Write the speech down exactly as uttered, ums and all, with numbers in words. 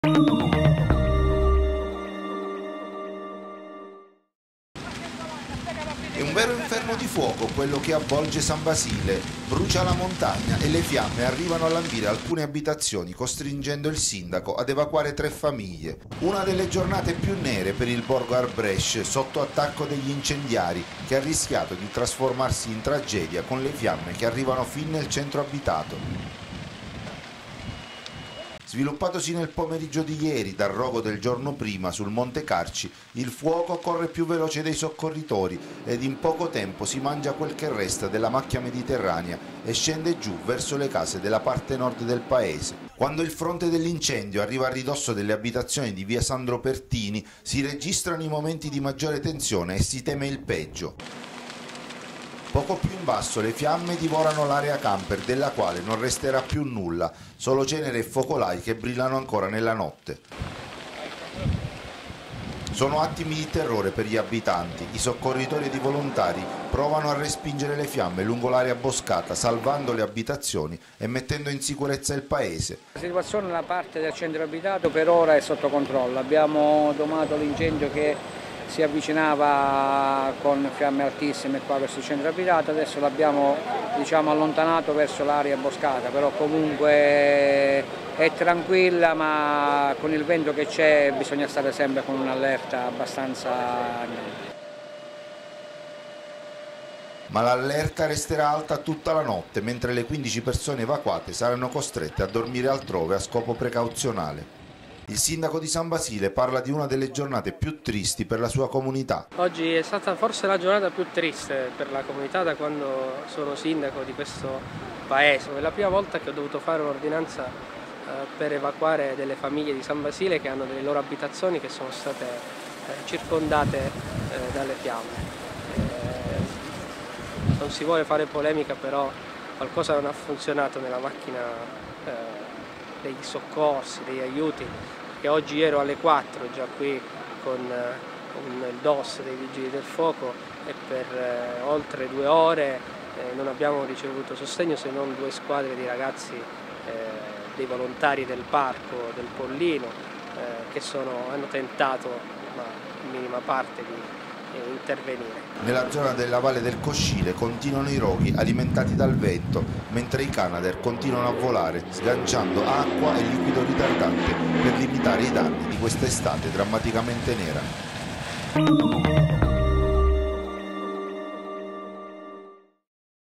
È un vero inferno di fuoco quello che avvolge San Basile. Brucia la montagna e le fiamme arrivano a lambire alcune abitazioni, costringendo il sindaco ad evacuare tre famiglie. Una delle giornate più nere per il borgo Arbresce, sotto attacco degli incendiari, che ha rischiato di trasformarsi in tragedia con le fiamme che arrivano fin nel centro abitato. Sviluppatosi nel pomeriggio di ieri dal rogo del giorno prima sul Monte Carci, il fuoco corre più veloce dei soccorritori ed in poco tempo si mangia quel che resta della macchia mediterranea e scende giù verso le case della parte nord del paese. Quando il fronte dell'incendio arriva a ridosso delle abitazioni di via Sandro Pertini, si registrano i momenti di maggiore tensione e si teme il peggio. Poco più in basso le fiamme divorano l'area camper, della quale non resterà più nulla, solo cenere e focolai che brillano ancora nella notte. Sono attimi di terrore per gli abitanti. I soccorritori ed i volontari provano a respingere le fiamme lungo l'area boscata, salvando le abitazioni e mettendo in sicurezza il paese. La situazione nella parte del centro abitato per ora è sotto controllo. Abbiamo domato l'incendio che si avvicinava con fiamme altissime qua verso il centro abitato, adesso l'abbiamo diciamo, allontanato verso l'area boscata, però comunque è tranquilla, ma con il vento che c'è bisogna stare sempre con un'allerta abbastanza. Ma l'allerta resterà alta tutta la notte, mentre le quindici persone evacuate saranno costrette a dormire altrove a scopo precauzionale. Il sindaco di San Basile parla di una delle giornate più tristi per la sua comunità. Oggi è stata forse la giornata più triste per la comunità da quando sono sindaco di questo paese. È la prima volta che ho dovuto fare un'ordinanza eh, per evacuare delle famiglie di San Basile che hanno delle loro abitazioni che sono state eh, circondate eh, dalle fiamme. Eh, non si vuole fare polemica, però qualcosa non ha funzionato nella macchina eh, dei soccorsi, degli aiuti. Che oggi ero alle quattro già qui con, con il D O S dei Vigili del Fuoco e per eh, oltre due ore eh, non abbiamo ricevuto sostegno se non due squadre di ragazzi, eh, dei volontari del parco, del Pollino, eh, che sono, hanno tentato, ma in minima parte, di eh, intervenire. Nella zona della Valle del Coscile continuano i roghi alimentati dal vento, mentre i Canadair continuano a volare, sganciando acqua e liquido ritardante per limitare i danni di questa estate drammaticamente nera.